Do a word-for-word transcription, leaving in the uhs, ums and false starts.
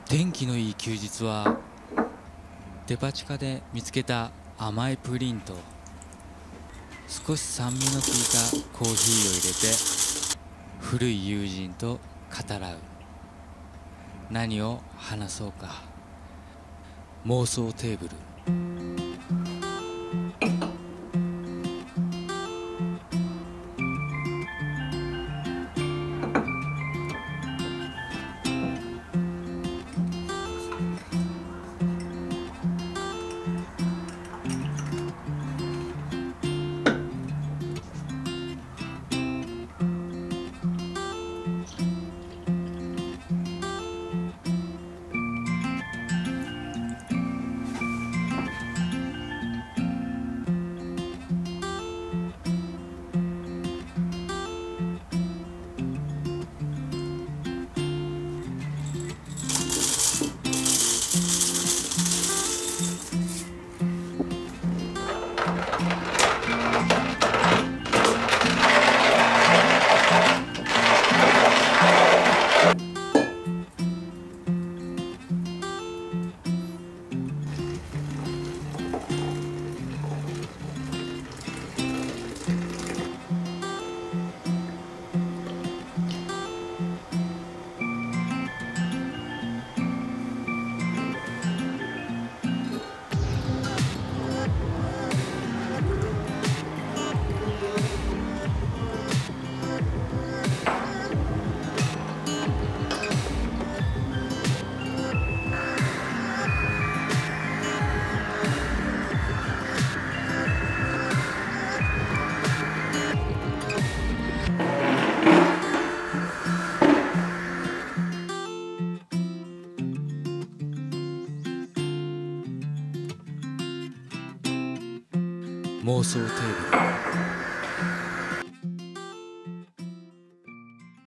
天気のいい休日はデパ地下で見つけた甘いプリンと少し酸味の効いたコーヒーを入れて古い友人と語らう。何を話そうか。妄想テーブル。妄想テーブル。